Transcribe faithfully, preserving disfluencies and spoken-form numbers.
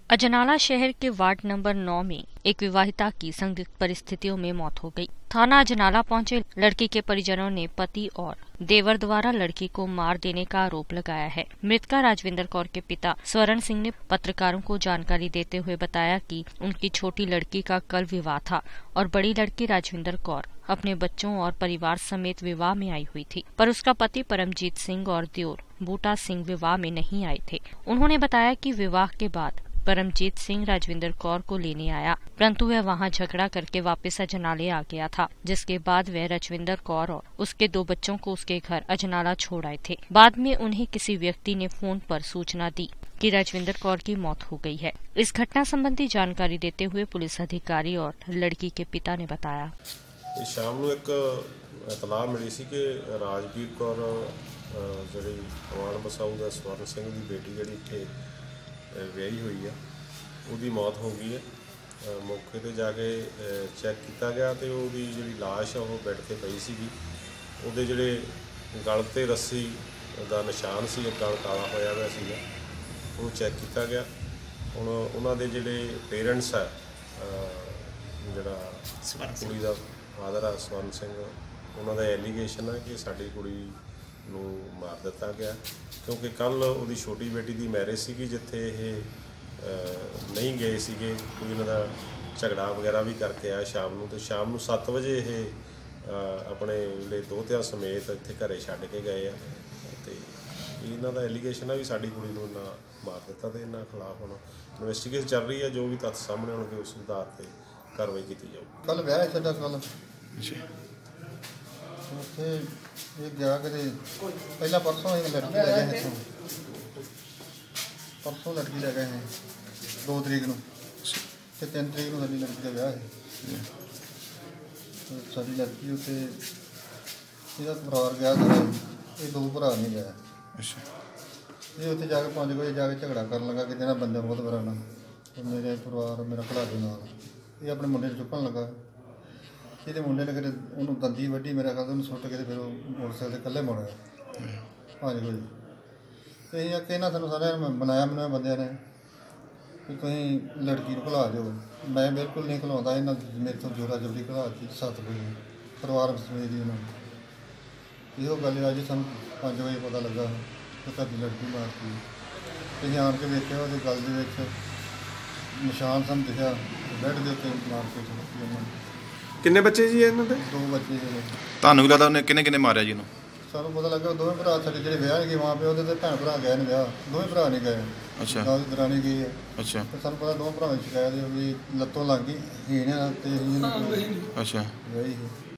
अजनाला शहर के ward number नौ में एक विवाहिता की संदिग्ध परिस्थितियों में मौत हो गई। थाना अजनाला पहुंचे लड़की के परिजनों ने पति और देवर द्वारा लड़की को मार देने का आरोप लगाया है। मृतका राजविंदर कौर के पिता स्वर्ण सिंह ने पत्रकारों को जानकारी देते हुए बताया कि उनकी छोटी लड़की का कल विवाह था और बड़ी लड़की राजविंदर कौर अपने बच्चों और परिवार समेत विवाह में आई हुई थी, पर उसका पति परमजीत सिंह और दियोर बूटा सिंह विवाह में नहीं आए थे। उन्होंने बताया कि विवाह के बाद परमजीत सिंह राजविंदर कौर को लेने आया, परंतु वह वहां झगड़ा करके वापस अजनाले आ गया था, जिसके बाद वह राजविंदर कौर और उसके दो बच्चों को उसके घर अजनाला छोड़ आए थे। बाद में उन्हें किसी व्यक्ति ने फोन पर सूचना दी कि राजविंदर कौर की मौत हो गई है। इस घटना संबंधी जानकारी देते हुए पुलिस अधिकारी और लड़की के पिता ने बताया, शाम ਨੂੰ ਇੱਕ ਇਤਲਾਹ ਮਿਲੀ ਸੀ ਕਿ ਰਾਜਵੀਰ ਕੌਰ ਜਿਹੜੀ ਅਵਾਨ ਬਸਾਊ ਦਾ ਸਵਰਨ ਸਿੰਘ ਦੀ ਬੇਟੀ ਜਿਹੜੀ ਇੱਥੇ ਵਿਆਹੀ ਹੋਈ ਆ ਉਹਦੀ ਮੌਤ ਹੋ ਗਈ ਹੈ। ਮੌਕੇ ਤੇ ਜਾ ਕੇ ਚੈੱਕ ਕੀਤਾ ਗਿਆ ਤੇ ਉਹਦੀ ਜਿਹੜੀ ਲਾਸ਼ ਆ ਉਹ ਬੈੱਡ ਤੇ ਪਈ ਸੀਗੀ। ਉਹਦੇ ਜਿਹੜੇ ਗਲ ਤੇ ਰੱਸੀ ਦਾ ਨਿਸ਼ਾਨ ਸੀ, ਗਲ ਕਾਲਾ ਹੋਇਆ ਹੋਇਆ ਸੀਗਾ, ਉਹਨੂੰ ਚੈੱਕ ਕੀਤਾ ਗਿਆ। ਹੁਣ ਉਹਨਾਂ ਦੇ ਜਿਹੜੇ ਪੇਰੈਂਟਸ ਆ, ਜਿਹੜਾ ਕੁੜੀ ਦਾ ਫਾਦਰ ਆ ਸਵਰਨ ਸਿੰਘ, ਉਹਨਾਂ ਦਾ ਐਲੀਗੇਸ਼ਨ ਹੈ ਕਿ ਸਾਡੀ ਕੁੜੀ ਨੂੰ ਮਾਰ ਦਿੱਤਾ ਗਿਆ ਕਿਉਂਕਿ ਕੱਲ੍ਹ ਉਹਦੀ ਛੋਟੀ ਬੇਟੀ ਦੀ ਮੈਰਿਜ ਸੀਗੀ ਜਿੱਥੇ ਇਹ ਨਹੀਂ ਗਏ ਸੀਗੇ। ਕੋਈ ਇਹਨਾਂ ਦਾ ਝਗੜਾ ਵਗੈਰਾ ਵੀ ਕਰਕੇ ਆਇਆ ਸ਼ਾਮ ਨੂੰ, ਅਤੇ ਸ਼ਾਮ ਨੂੰ ਸੱਤ ਵਜੇ ਇਹ ਆਪਣੇ ਜਿਹੜੇ ਦੋਹਤਿਆਂ ਸਮੇਤ ਇੱਥੇ ਘਰੇ ਛੱਡ ਕੇ ਗਏ ਆ। ਅਤੇ ਇਹਨਾਂ ਦਾ ਐਲੀਗੇਸ਼ਨ ਆ ਵੀ ਸਾਡੀ ਕੁੜੀ ਨੂੰ ਇਹਨਾਂ ਮਾਰ ਦਿੱਤਾ ਅਤੇ ਇਹਨਾਂ ਖਿਲਾਫ ਹੁਣ ਇਨਵੈਸਟੀਗੇਸ਼ਨ ਚੱਲ ਰਹੀ ਹੈ। ਜੋ ਵੀ ਤੱਥ ਸਾਹਮਣੇ ਆਉਣਗੇ ਉਸ ਆਧਾਰ 'ਤੇ ਕਾਰਵਾਈ ਕੀਤੀ ਜਾਊਗੀ। ਕੱਲ੍ਹ ਵਿਆਹ ਹੈ ਸਾਡਾ, ਕੱਲ੍ਹ ਉੱਥੇ ਇਹ ਗਿਆ ਕਿਤੇ ਪਹਿਲਾਂ ਪਰਸੋਂ ਅਸੀਂ ਲੜਕੀ ਲੈ ਗਏ ਇੱਥੋਂ, ਪਰਸੋਂ ਲੜਕੀ ਲੈ ਗਏ ਹੈ ਦੋ ਤਰੀਕ ਨੂੰ, ਅਤੇ ਤਿੰਨ ਤਰੀਕ ਨੂੰ ਸਾਡੀ ਲੜਕੀ ਦਾ ਵਿਆਹ ਹੈ। ਸਾਡੀ ਲੜਕੀ ਉੱਥੇ ਇਹਦਾ ਪਰਿਵਾਰ ਗਿਆ ਸਾਰਾ, ਇਹ ਦੋ ਭਰਾ ਨਹੀਂ ਗਿਆ। ਇਹ ਉੱਥੇ ਜਾ ਕੇ ਪੰਜ ਵਜੇ ਜਾ ਕੇ ਝਗੜਾ ਕਰਨ ਲੱਗਾ ਕਿ ਜਿਹੜਾ ਬੰਦਾ ਬਹੁਤ ਬੜਾ ਨਾ ਮੇਰੇ ਪਰਿਵਾਰ ਮੇਰਾ ਭਰਾ ਦੇ ਨਾਲ, ਇਹ ਆਪਣੇ ਮੁੰਡੇ ਨੂੰ ਚੁੱਕਣ ਲੱਗਾ। ਇਹਦੇ ਮੁੰਡੇ ਨੇ ਕਿਤੇ ਉਹਨੂੰ ਦੰਦੀ ਵੱਢੀ, ਮੇਰਾ ਖਿਆਲ ਉਹਨੂੰ ਸੁੱਟ ਕੇ ਤੇ ਫਿਰ ਉਹ ਮੋਟਰਸਾਈਕਲ 'ਤੇ ਇਕੱਲੇ ਮੁੜ ਆਇਆ ਪੰਜ ਵਜੇ। ਅਤੇ ਅਸੀਂ ਅੱਗੇ ਇਹਨਾਂ ਸਾਨੂੰ ਸਾਰਿਆਂ ਨੇ ਬਣਾਇਆ ਬਣਾਇਆ ਬੰਦਿਆਂ ਨੇ ਕਿ ਤੁਸੀਂ ਲੜਕੀ ਨੂੰ ਘੁਲਾ ਦਿਓ। ਮੈਂ ਬਿਲਕੁਲ ਨਹੀਂ ਘੁਲਾਉਂਦਾ, ਇਹਨਾਂ ਮੇਰੇ ਤੋਂ ਜੋਰਾ ਜੋਰੀ ਘੁਲਾ ਦਿੱਤੀ ਸੱਤ ਵਜੇ ਪਰਿਵਾਰ ਸਮੇਤ ਹੀ ਉਹਨਾਂ ਨੂੰ। ਇਹੋ ਗੱਲ ਅੱਜ ਸਾਨੂੰ ਪੰਜ ਵਜੇ ਪਤਾ ਲੱਗਾ ਕਿ ਤੁਹਾਡੀ ਲੜਕੀ ਮਾਰਤੀ। ਅਸੀਂ ਆਣ ਕੇ ਵੇਖਿਆ ਉਹਦੇ ਗਲ ਦੇ ਵਿੱਚ ਨਿਸ਼ਾਨ ਸਾਨੂੰ ਦਿਖਿਆ, ਬੈੱਡ ਦੇ ਉੱਤੇ ਮਾਰ ਕੇ ਚੁੱਕੀ ਉਹਨਾਂ ਨੇ। ਕਿੰਨੇ ਬੱਚੇ ਜੀ ਇਹਨਾਂ ਦੇ? ਦੋ ਬੱਚੇ ਨੇ। ਤੁਹਾਨੂੰ ਕੀ ਲੱਗਦਾ ਉਹਨੇ ਕਿੰਨੇ ਕਿੰਨੇ ਮਾਰਿਆ ਜੀ ਇਹਨੂੰ? ਸਾਨੂੰ ਪਤਾ ਲੱਗਾ ਦੋਵੇਂ ਭਰਾ ਸਾਡੇ ਜਿਹੜੇ ਵਿਆਹ ਗਏ ਮਾਂ ਪਿਓ ਉਹਦੇ ਤੇ ਭੈਣ ਭਰਾ ਗਏ ਨੇ ਵਿਆਹ, ਦੋਵੇਂ ਭਰਾ ਨਹੀਂ ਗਏ। ਅੱਛਾ, ਨਾਲ ਦਰਾਣੀ ਗਈ ਹੈ। ਅੱਛਾ, ਤੇ ਸਾਨੂੰ ਪਤਾ ਦੋਵੇਂ ਭਰਾਵਾਂ ਦੀ ਸ਼ਿਕਾਇਤ ਵੀ ਲੱਤੋਂ ਲੱਗ ਗਈ ਹੀਣ ਤੇ ਅਸੀਂ ਅੱਛਾ ਵਿਆਹੀ ਸੀ।